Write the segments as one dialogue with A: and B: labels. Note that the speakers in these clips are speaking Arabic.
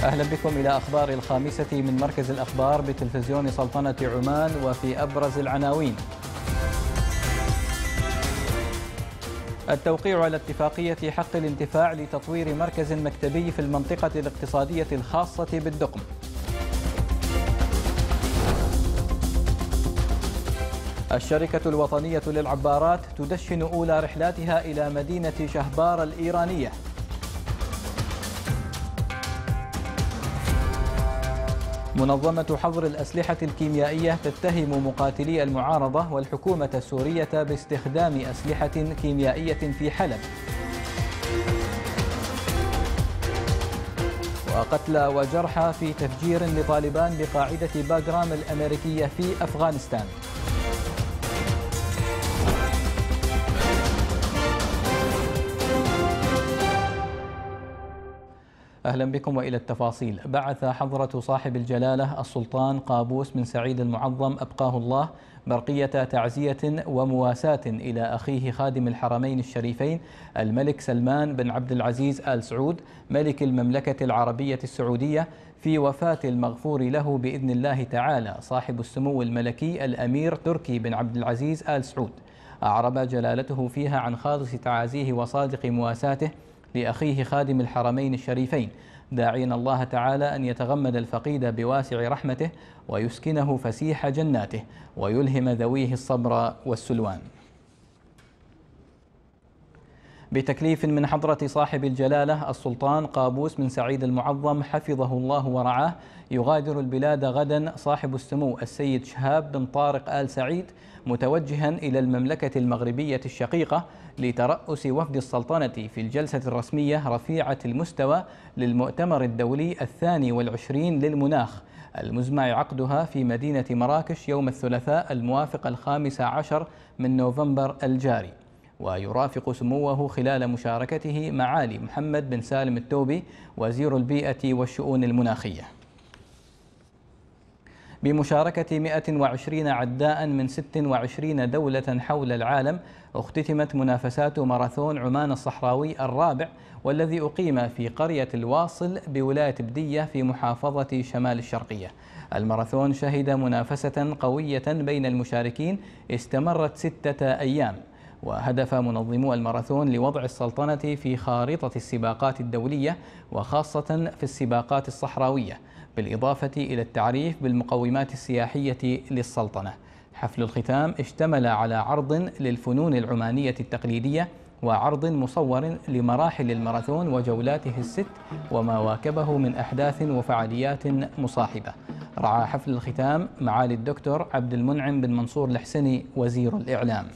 A: أهلا بكم إلى أخبار الخامسة من مركز الأخبار بتلفزيون سلطنة عمان، وفي أبرز العناوين: التوقيع على اتفاقية حق الانتفاع لتطوير مركز مكتبي في المنطقة الاقتصادية الخاصة بالدقم. الشركة الوطنية للعبارات تدشن أولى رحلاتها إلى مدينة شهبار الإيرانية. منظمة حظر الأسلحة الكيميائية تتهم مقاتلي المعارضة والحكومة السورية باستخدام أسلحة كيميائية في حلب. وقتلى وجرحى في تفجير لطالبان بقاعدة باغرام الأمريكية في أفغانستان. أهلا بكم وإلى التفاصيل. بعث حضرة صاحب الجلالة السلطان قابوس بن سعيد المعظم أبقاه الله برقية تعزية ومواساة إلى أخيه خادم الحرمين الشريفين الملك سلمان بن عبد العزيز آل سعود ملك المملكة العربية السعودية في وفاة المغفور له بإذن الله تعالى صاحب السمو الملكي الأمير تركي بن عبد العزيز آل سعود. أعرب جلالته فيها عن خالص تعازيه وصادق مواساته لأخيه خادم الحرمين الشريفين، داعيا الله تعالى أن يتغمد الفقيد بواسع رحمته ويسكنه فسيح جناته ويلهم ذويه الصبر والسلوان. بتكليف من حضرة صاحب الجلالة السلطان قابوس بن سعيد المعظم حفظه الله ورعاه، يغادر البلاد غدا صاحب السمو السيد شهاب بن طارق آل سعيد متوجها إلى المملكة المغربية الشقيقة لترأس وفد السلطنة في الجلسة الرسمية رفيعة المستوى للمؤتمر الدولي 22 للمناخ المزمع عقدها في مدينة مراكش يوم الثلاثاء الموافق 15 من نوفمبر الجاري. ويرافق سموه خلال مشاركته معالي محمد بن سالم التوبي وزير البيئة والشؤون المناخية. بمشاركة 120 عداء من 26 دولة حول العالم، اختتمت منافسات ماراثون عمان الصحراوي الرابع، والذي أقيم في قرية الواصل بولاية بدية في محافظة شمال الشرقية. الماراثون شهد منافسة قوية بين المشاركين استمرت 6 أيام، وهدف منظمو الماراثون لوضع السلطنة في خارطة السباقات الدولية وخاصة في السباقات الصحراوية، بالإضافة إلى التعريف بالمقومات السياحية للسلطنة. حفل الختام اشتمل على عرض للفنون العمانية التقليدية وعرض مصور لمراحل الماراثون وجولاته ال6 وما واكبه من أحداث وفعاليات مصاحبة. رعى حفل الختام معالي الدكتور عبد المنعم بن منصور الحسني وزير الإعلام.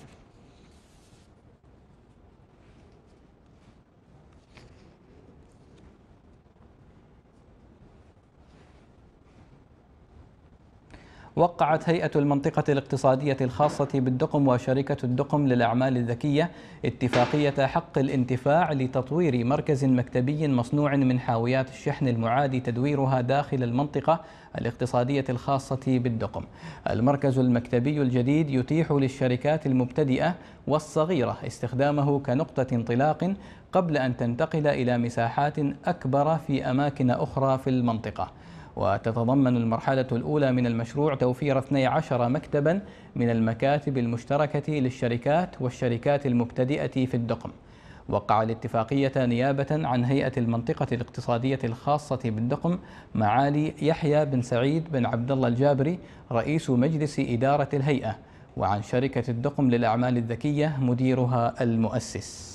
A: وقعت هيئة المنطقة الاقتصادية الخاصة بالدقم وشركة الدقم للأعمال الذكية اتفاقية حق الانتفاع لتطوير مركز مكتبي مصنوع من حاويات الشحن المعاد تدويرها داخل المنطقة الاقتصادية الخاصة بالدقم. المركز المكتبي الجديد يتيح للشركات المبتدئة والصغيرة استخدامه كنقطة انطلاق قبل أن تنتقل إلى مساحات أكبر في أماكن أخرى في المنطقة. وتتضمن المرحلة الأولى من المشروع توفير 12 مكتبا من المكاتب المشتركة للشركات والشركات المبتدئة في الدقم. وقع الاتفاقية نيابة عن هيئة المنطقة الاقتصادية الخاصة بالدقم معالي يحيى بن سعيد بن عبد الله الجابري رئيس مجلس إدارة الهيئة، وعن شركة الدقم للأعمال الذكية مديرها المؤسس.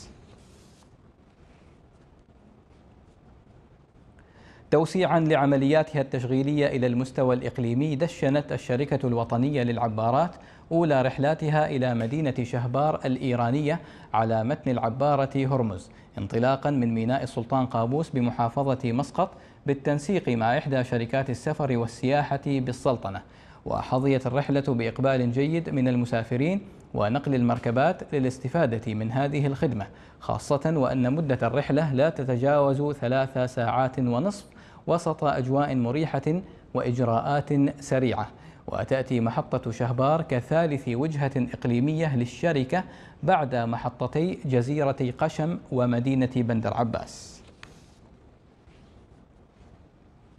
A: توسيعا لعملياتها التشغيلية إلى المستوى الإقليمي، دشنت الشركة الوطنية للعبارات أولى رحلاتها إلى مدينة شهبار الإيرانية على متن العبارة هرمز، انطلاقا من ميناء السلطان قابوس بمحافظة مسقط بالتنسيق مع إحدى شركات السفر والسياحة بالسلطنة. وحظيت الرحلة بإقبال جيد من المسافرين ونقل المركبات للاستفادة من هذه الخدمة، خاصة وأن مدة الرحلة لا تتجاوز 3 ساعات ونصف وسط أجواء مريحة وإجراءات سريعة. وتأتي محطة شهبار كثالث وجهة إقليمية للشركة بعد محطتي جزيرة قشم ومدينة بندر عباس.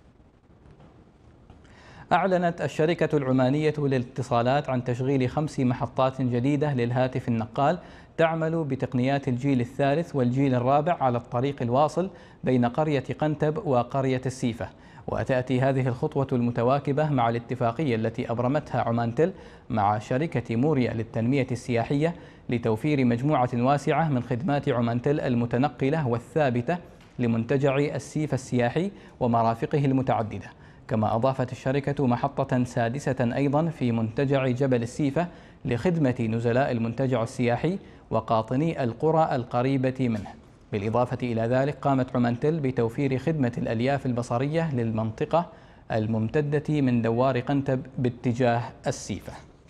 A: أعلنت الشركة العمانية للاتصالات عن تشغيل 5 محطات جديدة للهاتف النقال تعمل بتقنيات الجيل الثالث والجيل الرابع على الطريق الواصل بين قرية قنتب وقرية السيفة. وتأتي هذه الخطوة المتواكبة مع الاتفاقية التي أبرمتها عمانتل مع شركة موريا للتنمية السياحية لتوفير مجموعة واسعة من خدمات عمانتل المتنقلة والثابتة لمنتجع السيفة السياحي ومرافقه المتعددة. كما أضافت الشركة محطة سادسة أيضا في منتجع جبل السيفة لخدمة نزلاء المنتجع السياحي وقاطني القرى القريبة منه. بالإضافة إلى ذلك قامت عمانتل بتوفير خدمة الألياف البصرية للمنطقة الممتدة من دوار قنتب باتجاه السيفة.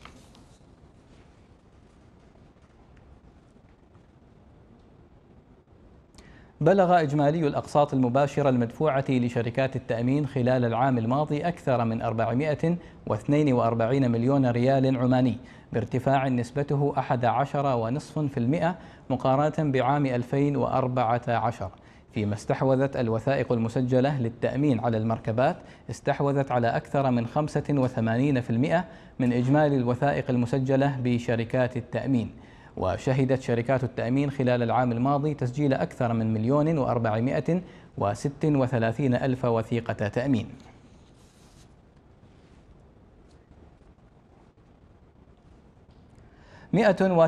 A: بلغ إجمالي الأقساط المباشرة المدفوعة لشركات التأمين خلال العام الماضي أكثر من 442 مليون ريال عماني، بارتفاع نسبته 11.5% مقارنة بعام 2014. فيما استحوذت الوثائق المسجلة للتأمين على المركبات استحوذت على أكثر من 85% من إجمالي الوثائق المسجلة بشركات التأمين. وشهدت شركات التأمين خلال العام الماضي تسجيل أكثر من 1,436,000 وثيقة تأمين. م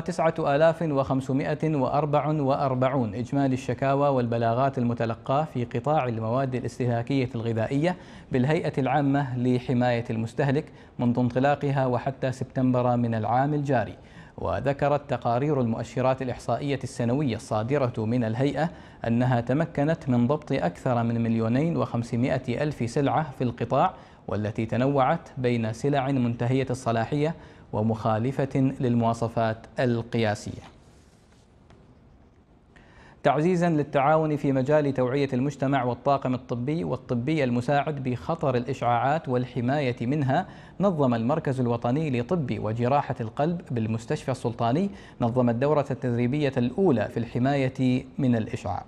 A: 109,544 إجمالي الشكاوى والبلاغات المتلقاة في قطاع المواد الاستهلاكية الغذائية بالهيئة العامة لحماية المستهلك منذ انطلاقها وحتى سبتمبر من العام الجاري. وذكرت تقارير المؤشرات الإحصائية السنوية الصادرة من الهيئة أنها تمكنت من ضبط أكثر من 2,500,000 سلعة في القطاع، والتي تنوعت بين سلع منتهية الصلاحية ومخالفة للمواصفات القياسية. تعزيزا للتعاون في مجال توعية المجتمع والطاقم الطبي والطبي المساعد بخطر الإشعاعات والحماية منها، نظم المركز الوطني لطب وجراحة القلب بالمستشفى السلطاني نظم الدورة التدريبية الأولى في الحماية من الإشعاع.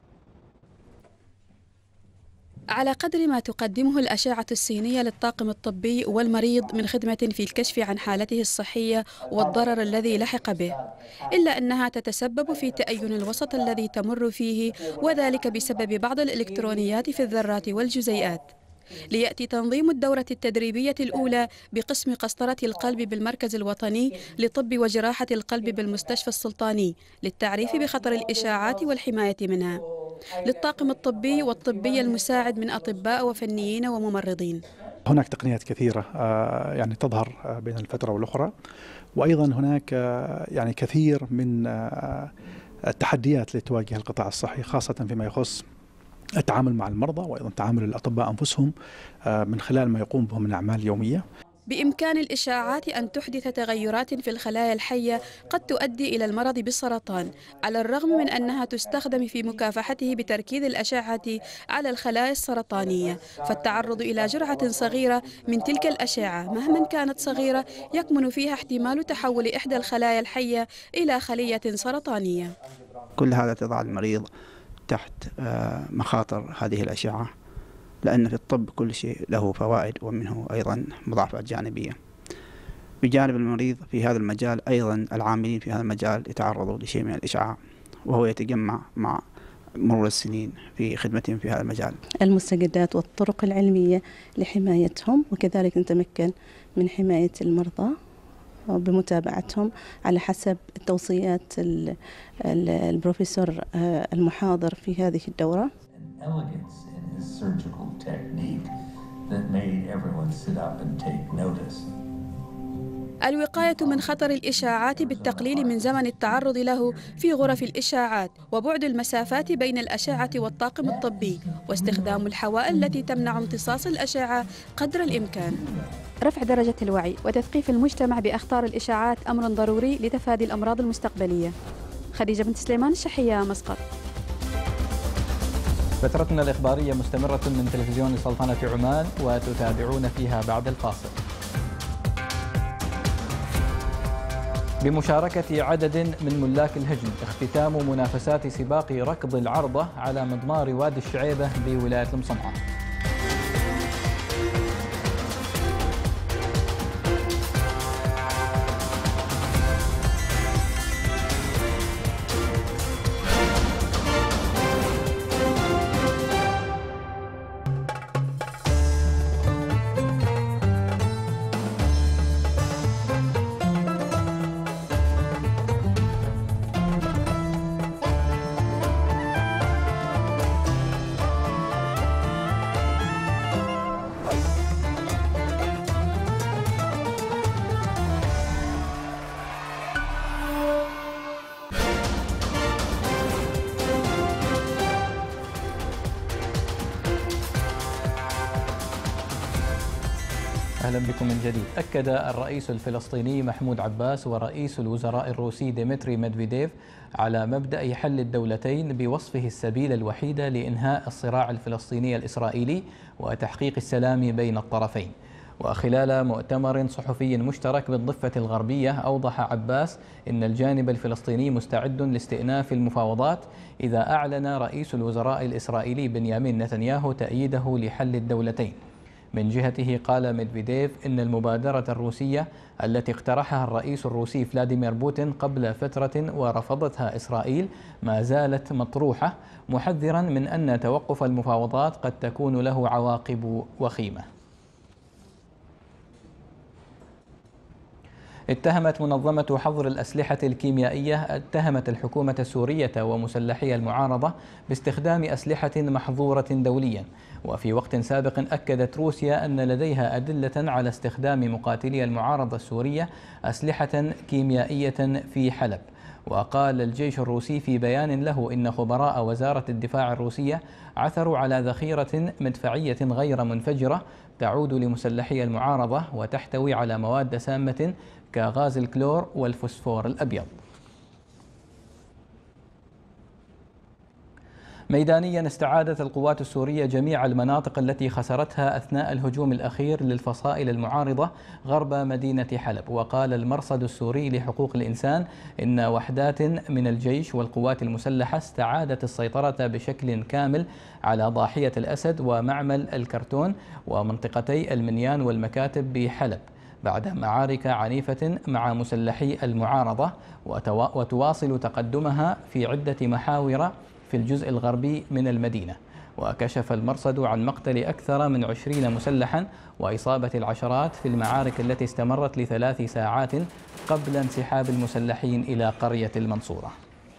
B: على قدر ما تقدمه الأشعة السينية للطاقم الطبي والمريض من خدمة في الكشف عن حالته الصحية والضرر الذي لحق به، إلا أنها تتسبب في تأين الوسط الذي تمر فيه، وذلك بسبب بعض الإلكترونيات في الذرات والجزيئات. ليأتي تنظيم الدورة التدريبية الأولى بقسم قسطرة القلب بالمركز الوطني لطب وجراحة القلب بالمستشفى السلطاني للتعريف بخطر الإشاعات والحماية منها للطاقم الطبي والطبي المساعد من أطباء وفنيين وممرضين.
C: هناك تقنيات كثيرة يعني تظهر بين الفترة والأخرى، وأيضا هناك يعني كثير من التحديات التي تواجه القطاع الصحي، خاصة فيما يخص التعامل مع المرضى وأيضا تعامل الأطباء أنفسهم من خلال ما يقوم به من أعمال يومية.
B: بإمكان الإشعاعات أن تحدث تغيرات في الخلايا الحية قد تؤدي إلى المرض بالسرطان، على الرغم من أنها تستخدم في مكافحته بتركيز الأشعة على الخلايا السرطانية. فالتعرض إلى جرعة صغيرة من تلك الأشعة مهما كانت صغيرة يكمن فيها احتمال تحول إحدى الخلايا الحية إلى خلية سرطانية.
D: كل هذا تضع المريض تحت مخاطر هذه الأشعة، لأن في الطب كل شيء له فوائد ومنه أيضا مضاعفات جانبية. بجانب المريض في هذا المجال أيضا العاملين في هذا المجال يتعرضوا لشيء من الإشعاع، وهو يتجمع مع مرور السنين في خدمتهم في هذا المجال.
E: المستجدات والطرق العلمية لحمايتهم، وكذلك نتمكن من حماية المرضى بمتابعتهم على حسب توصيات البروفيسور المحاضر في هذه الدورة.
B: الوقاية من خطر الإشاعات بالتقليل من زمن التعرض له في غرف الإشاعات، وبعد المسافات بين الأشعة والطاقم الطبي، واستخدام الحوائل التي تمنع امتصاص الأشعة قدر الإمكان. رفع درجة الوعي وتثقيف المجتمع بأخطار الإشاعات أمر ضروري لتفادي الأمراض المستقبلية. خديجة بنت سليمان، الشحية، مسقط.
A: فترتنا الإخبارية مستمرة من تلفزيون سلطنة عمان، وتتابعون فيها بعد الفاصل. بمشاركة عدد من ملاك الهجن اختتام منافسات سباق ركض العرضة على مضمار وادي الشعيبة بولاية المصمعة. وأهلا بكم من جديد. أكد الرئيس الفلسطيني محمود عباس ورئيس الوزراء الروسي ديمتري ميدفيديف على مبدأ حل الدولتين بوصفه السبيل الوحيد لإنهاء الصراع الفلسطيني الإسرائيلي وتحقيق السلام بين الطرفين. وخلال مؤتمر صحفي مشترك بالضفة الغربية أوضح عباس إن الجانب الفلسطيني مستعد لاستئناف المفاوضات إذا أعلن رئيس الوزراء الإسرائيلي بنيامين نتنياهو تأييده لحل الدولتين. من جهته قال ميدفيديف إن المبادرة الروسية التي اقترحها الرئيس الروسي فلاديمير بوتين قبل فترة ورفضتها إسرائيل ما زالت مطروحة، محذرا من أن توقف المفاوضات قد تكون له عواقب وخيمة. اتهمت منظمة حظر الأسلحة الكيميائية الحكومة السورية ومسلحي المعارضة باستخدام أسلحة محظورة دوليا. وفي وقت سابق أكدت روسيا أن لديها أدلة على استخدام مقاتلي المعارضة السورية أسلحة كيميائية في حلب. وقال الجيش الروسي في بيان له إن خبراء وزارة الدفاع الروسية عثروا على ذخيرة مدفعية غير منفجرة تعود لمسلحي المعارضة وتحتوي على مواد سامة كغاز الكلور والفوسفور الأبيض. ميدانيا استعادت القوات السورية جميع المناطق التي خسرتها أثناء الهجوم الأخير للفصائل المعارضة غرب مدينة حلب. وقال المرصد السوري لحقوق الإنسان إن وحدات من الجيش والقوات المسلحة استعادت السيطرة بشكل كامل على ضاحية الأسد ومعمل الكرتون ومنطقتي المنيان والمكاتب بحلب بعد معارك عنيفة مع مسلحي المعارضة، وتواصل تقدمها في عدة محاور في الجزء الغربي من المدينة. وكشف المرصد عن مقتل أكثر من 20 مسلحا وإصابة العشرات في المعارك التي استمرت ل3 ساعات قبل انسحاب المسلحين إلى قرية المنصورة.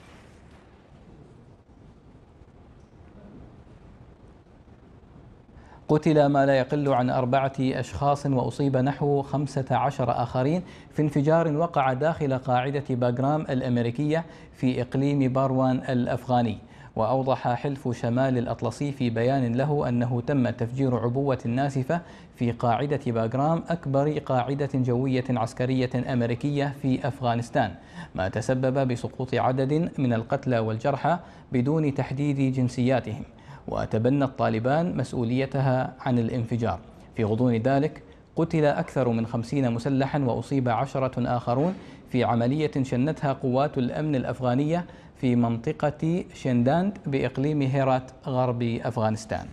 A: قتل ما لا يقل عن 4 أشخاص وأصيب نحو 15 آخرين في انفجار وقع داخل قاعدة باغرام الأمريكية في إقليم باروان الأفغاني. وأوضح حلف شمال الأطلسي في بيان له أنه تم تفجير عبوة ناسفة في قاعدة باغرام أكبر قاعدة جوية عسكرية أمريكية في أفغانستان، ما تسبب بسقوط عدد من القتلى والجرحى بدون تحديد جنسياتهم. وتبنى الطالبان مسؤوليتها عن الانفجار. في غضون ذلك قتل أكثر من 50 مسلحا وأصيب 10 آخرون في عملية شنتها قوات الأمن الأفغانية في منطقة شنداند بإقليم هيرات غرب أفغانستان.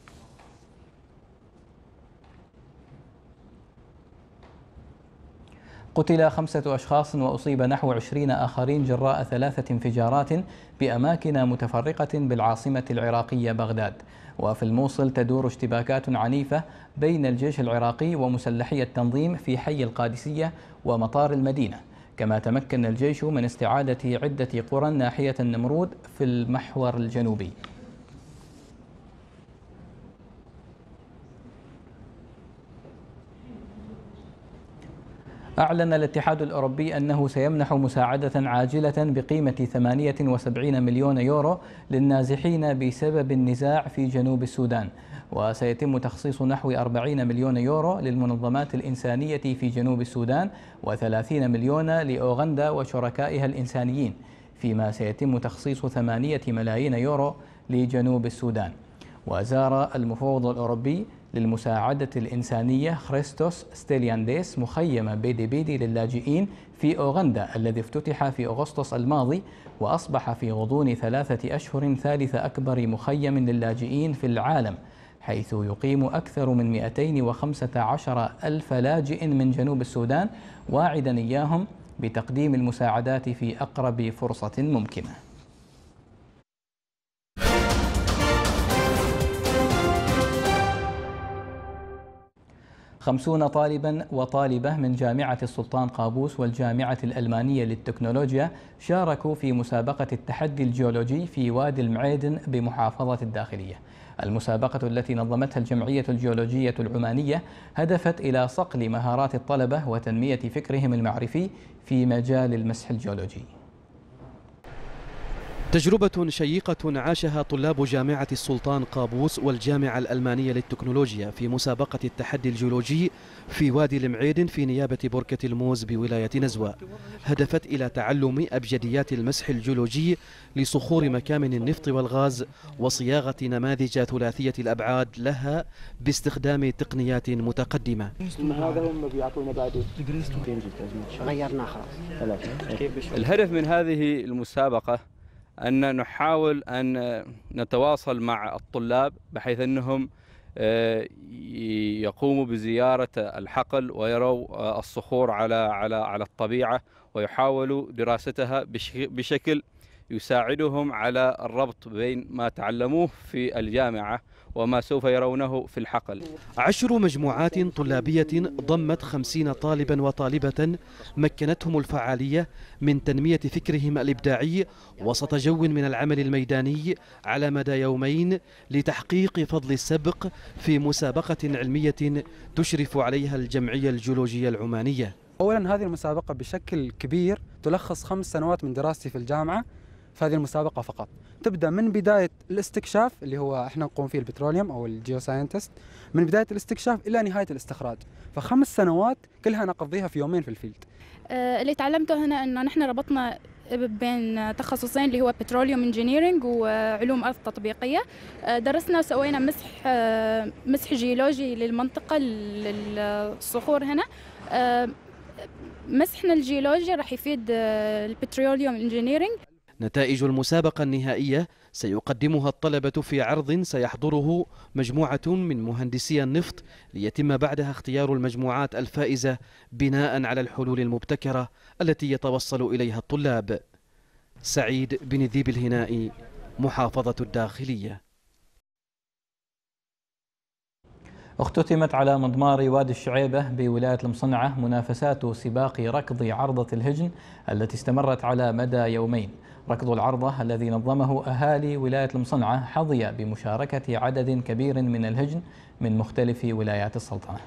A: قتل 5 أشخاص وأصيب نحو 20 آخرين جراء 3 انفجارات بأماكن متفرقة بالعاصمة العراقية بغداد. وفي الموصل تدور اشتباكات عنيفة بين الجيش العراقي ومسلحي التنظيم في حي القادسية ومطار المدينة. كما تمكن الجيش من استعادة عدة قرى ناحية النمرود في المحور الجنوبي. أعلن الاتحاد الأوروبي أنه سيمنح مساعدة عاجلة بقيمة 78 مليون يورو للنازحين بسبب النزاع في جنوب السودان. وسيتم تخصيص نحو 40 مليون يورو للمنظمات الإنسانية في جنوب السودان و30 مليون لأوغندا وشركائها الإنسانيين، فيما سيتم تخصيص 8 ملايين يورو لجنوب السودان. وزار المفوض الأوروبي للمساعدة الإنسانية خريستوس ستيليانديس مخيم بيدي بيدي للاجئين في أوغندا الذي افتتح في أغسطس الماضي، وأصبح في غضون 3 أشهر ثالث أكبر مخيم للاجئين في العالم، حيث يقيم أكثر من 215 ألف لاجئ من جنوب السودان، واعدا إياهم بتقديم المساعدات في أقرب فرصة ممكنة. 50 طالبا وطالبة من جامعة السلطان قابوس والجامعة الألمانية للتكنولوجيا شاركوا في مسابقة التحدي الجيولوجي في وادي المعيدن بمحافظة الداخلية. المسابقة التي نظمتها الجمعية الجيولوجية العمانية هدفت إلى صقل مهارات الطلبة وتنمية فكرهم المعرفي في مجال المسح الجيولوجي.
F: تجربة شيقة عاشها طلاب جامعة السلطان قابوس والجامعة الألمانية للتكنولوجيا في مسابقة التحدي الجيولوجي في وادي المعيدن في نيابة بركة الموز بولاية نزوى، هدفت إلى تعلم أبجديات المسح الجيولوجي لصخور مكامن النفط والغاز وصياغة نماذج ثلاثية الأبعاد لها باستخدام تقنيات متقدمة.
G: هذا هم بيعطونا بعد غيرنا خلاص.
H: الهدف من هذه المسابقة أن نحاول أن نتواصل مع الطلاب بحيث أنهم يقوموا بزيارة الحقل ويروا الصخور على الطبيعة ويحاولوا دراستها بشكل يساعدهم على الربط بين ما تعلموه في الجامعة وما سوف يرونه في الحقل.
F: 10 مجموعات طلابية ضمت 50 طالبا وطالبة مكنتهم الفعالية من تنمية فكرهم الإبداعي وسط جو من العمل الميداني على مدى يومين لتحقيق فضل السبق في مسابقة علمية تشرف عليها الجمعية الجيولوجية العمانية.
I: أولا هذه المسابقة بشكل كبير تلخص 5 سنوات من دراستي في الجامعة في هذه المسابقة فقط. تبدأ من بداية الاستكشاف اللي هو احنا نقوم فيه البتروليوم أو الجيوساينتست، من بداية الاستكشاف إلى نهاية الاستخراج، ف5 سنوات كلها نقضيها في يومين في الفيلد.
J: اللي تعلمته هنا أنه نحن ربطنا بين تخصصين اللي هو بتروليوم انجينيرينج وعلوم أرض تطبيقية. درسنا وسوينا مسح جيولوجي للمنطقة للصخور هنا. مسحنا الجيولوجيا راح يفيد البتروليوم انجينيرينج.
F: نتائج المسابقة النهائية سيقدمها الطلبة في عرض سيحضره مجموعة من مهندسي النفط ليتم بعدها اختيار المجموعات الفائزة بناء على الحلول المبتكرة التي يتوصل إليها الطلاب. سعيد بن ذيب الهنائي، محافظة الداخلية.
A: اختتمت على مضمار وادي الشعيبة بولاية المصنعة منافسات سباق ركض عرضة الهجن التي استمرت على مدى يومين. ركض العرضة الذي نظمه أهالي ولاية المصنعة حظي بمشاركة عدد كبير من الهجن من مختلف ولايات السلطنة.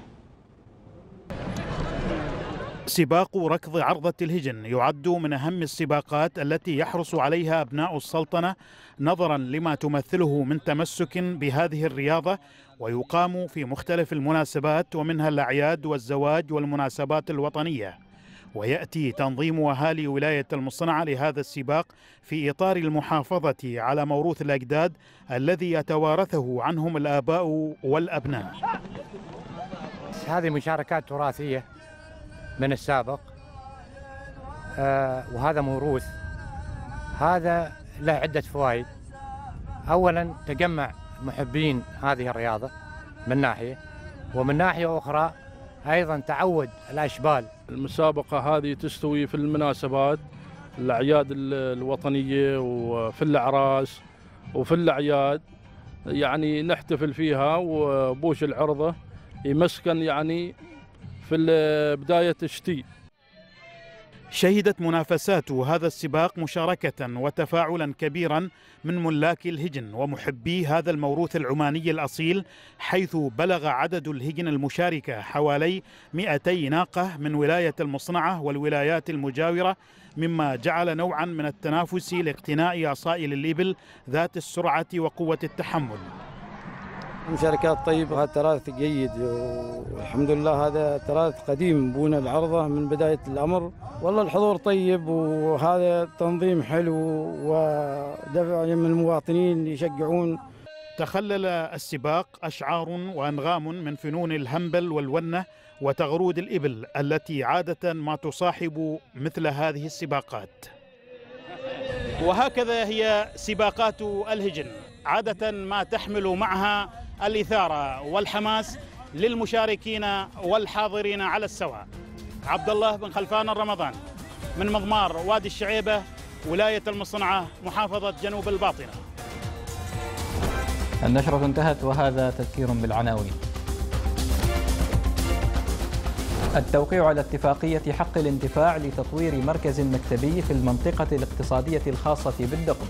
K: سباق ركض عرضة الهجن يعد من أهم السباقات التي يحرص عليها أبناء السلطنة نظرا لما تمثله من تمسك بهذه الرياضة، ويقام في مختلف المناسبات ومنها الأعياد والزواج والمناسبات الوطنية. ويأتي تنظيم أهالي ولاية المصنعة لهذا السباق في إطار المحافظة على موروث الأجداد الذي يتوارثه عنهم الآباء والأبناء.
L: هذه مشاركات تراثية من السابق، وهذا موروث. هذا له عدة فوائد. أولا تجمع محبين هذه الرياضة من ناحية، ومن ناحية أخرى أيضا تعود الأشبال.
M: المسابقة هذه تستوي في المناسبات، الأعياد الوطنية وفي الأعراس وفي الأعياد، يعني نحتفل فيها. وبوش العرضة يمسكن يعني في بداية الشتي.
K: شهدت منافسات هذا السباق مشاركة وتفاعلا كبيرا من ملاك الهجن ومحبي هذا الموروث العماني الأصيل، حيث بلغ عدد الهجن المشاركة حوالي 200 ناقة من ولاية المصنعة والولايات المجاورة، مما جعل نوعا من التنافس لاقتناء أصائل الإبل ذات السرعة وقوة التحمل.
N: مشاركات طيبة، وهذا تراث جيد والحمد لله. هذا تراث قديم بونا العرضة من بداية الأمر. والله الحضور طيب، وهذا تنظيم حلو ودفع من المواطنين يشجعون.
K: تخلل السباق أشعار وأنغام من فنون الهمبل والونة وتغرود الإبل التي عادة ما تصاحب مثل هذه السباقات. وهكذا هي سباقات الهجن، عادة ما تحمل معها الإثارة والحماس للمشاركين والحاضرين على السواء. عبد الله بن خلفان الرمضان من مضمار وادي الشعيبة، ولاية المصنعة، محافظة جنوب الباطنة.
A: النشرة انتهت وهذا تذكير بالعناوين. التوقيع على اتفاقية حق الانتفاع لتطوير مركز مكتبي في المنطقة الاقتصادية الخاصة بالدقم.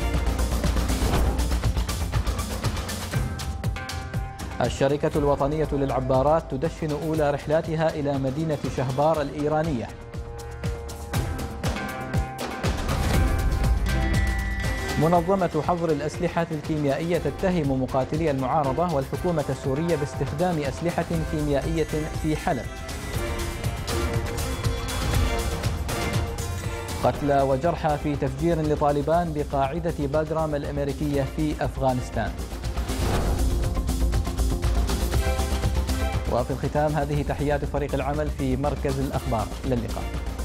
A: الشركة الوطنية للعبارات تدشن أولى رحلاتها إلى مدينة شهبار الإيرانية. منظمة حظر الأسلحة الكيميائية تتهم مقاتلي المعارضة والحكومة السورية باستخدام أسلحة كيميائية في حلب. قتلى وجرحى في تفجير لطالبان بقاعدة باغرام الأمريكية في أفغانستان. وفي الختام هذه تحيات فريق العمل في مركز الأخبار. إلى اللقاء.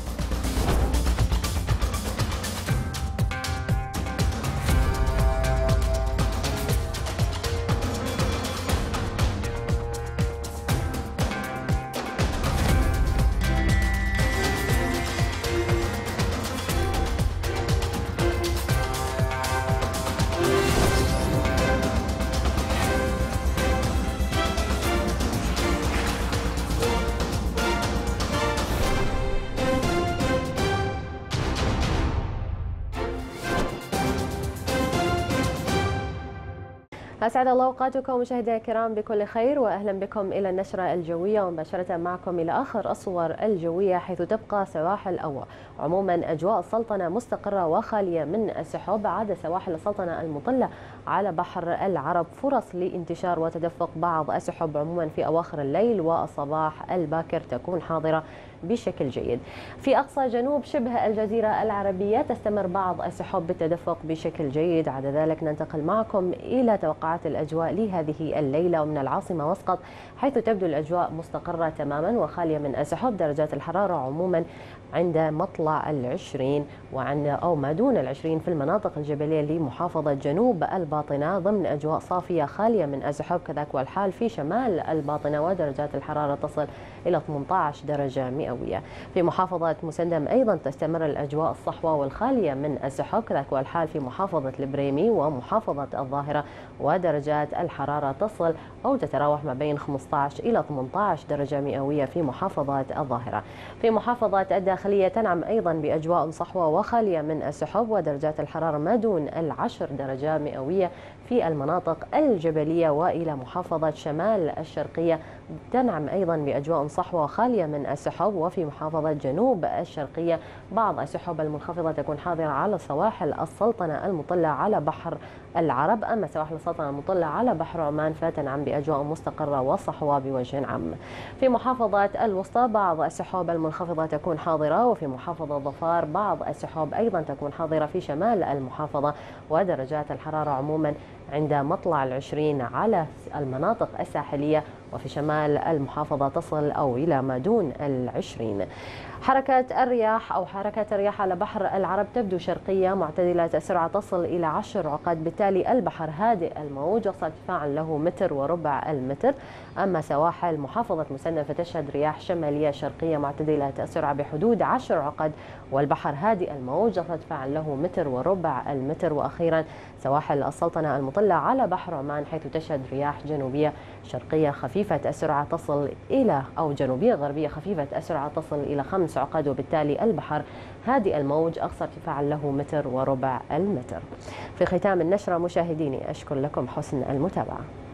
O: أسعد الله أوقاتكم مشاهدينا الكرام بكل خير، وأهلا بكم إلى النشرة الجوية، ومباشرة معكم إلى آخر الصور الجوية، حيث تبقى سواحل أو عموما أجواء السلطنة مستقرة وخالية من السحب. عاد سواحل السلطنة المطلة على بحر العرب فرص لانتشار وتدفق بعض السحب عموما في أواخر الليل والصباح الباكر تكون حاضرة بشكل جيد. في أقصى جنوب شبه الجزيرة العربية تستمر بعض السحب بالتدفق بشكل جيد. عدا ذلك ننتقل معكم إلى توقعات الأجواء لهذه الليلة ومن العاصمة مسقط، حيث تبدو الأجواء مستقرة تماما وخالية من السحب. درجات الحرارة عموما عند مطلع 20 وعند أو ما دون 20 في المناطق الجبلية لمحافظة جنوب الباطنة ضمن أجواء صافية خالية من السحب. كذاك والحال في شمال الباطنة ودرجات الحرارة تصل إلى 18 درجة مئوية. في محافظة مسندم أيضا تستمر الأجواء الصحوة والخالية من السحب. كذاك والحال في محافظة البريمي ومحافظة الظاهرة ودرجات الحرارة تصل أو تتراوح ما بين 15 إلى 18 درجة مئوية في محافظة الظاهرة. في محافظة الداخلية تنعم أيضا بأجواء صحوة وخالية من السحب ودرجات الحرارة ما دون 10 درجة مئوية في المناطق الجبلية. وإلى محافظة شمال الشرقية تنعم أيضا بأجواء صحوة وخالية من السحب. وفي محافظة جنوب الشرقية بعض السحب المنخفضة تكون حاضرة على سواحل السلطنة المطلة على بحر العرب. أما سواحل السلطنة المطلة على بحر عمان فتنعم بأجواء مستقرة وصحوة بوجه عام. في محافظة الوسطى بعض السحب المنخفضة تكون حاضرة. وفي محافظة ظفار بعض السحب أيضا تكون حاضرة في شمال المحافظة ودرجات الحرارة عموما عند مطلع 20 على المناطق الساحلية. وفي شمال المحافظة تصل أو إلى ما دون 20. حركة الرياح أو حركة الرياح على بحر العرب تبدو شرقية معتدلة السرعة تصل إلى 10 عقد. بالتالي البحر هادئ الموج وصل ارتفاعا له 1.25 متر. أما سواحل محافظة مسندم فتشهد رياح شمالية شرقية معتدلة السرعة بحدود 10 عقد والبحر هادئ الموج وصل ارتفاعا له 1.25 متر. وأخيرا سواحل السلطنة المطلة على بحر عمان حيث تشهد رياح جنوبية شرقية خفيفة السرعة تصل إلى أو جنوبية غربية خفيفة السرعة تصل إلى 5 عقد. وبالتالي البحر هادئ الموج أقصى ارتفاعا له 1.25 متر. في ختام النشرة مشاهديني أشكر لكم حسن المتابعة.